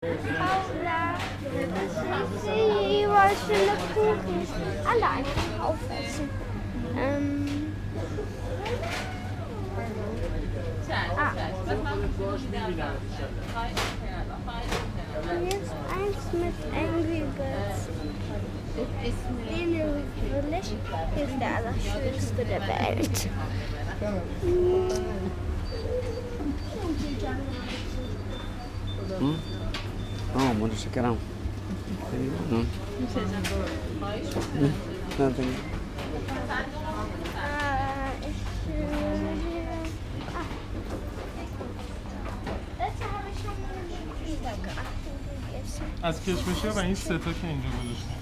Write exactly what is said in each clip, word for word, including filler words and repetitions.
Paula, sie wollte eine Kuchen. Alle einfach aufessen. Ähm. Ah. Und jetzt eins mit Angry Birds. Den will ich. Hier ist der allerschönste der Welt. Hum? Oh, muito chacarão. Hum. Não tem. Ah, ich will hier. Ah. Letzte habe ich schon mal wieder gegessen. از کشمشی و این سه تا که اینجا گذاشتیم.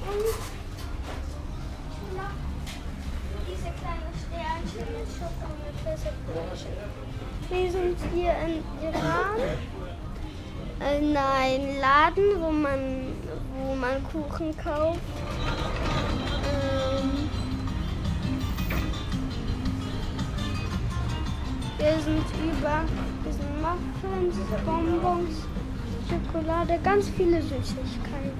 Diese kleinen Sternchen mit Schoko mit Pfefferbrötchen. Wir sind hier in Iran. In einem Laden, wo man, wo man Kuchen kauft. Ähm, hier sind über diesen Muffins, Bonbons, Schokolade, ganz viele Süßigkeiten.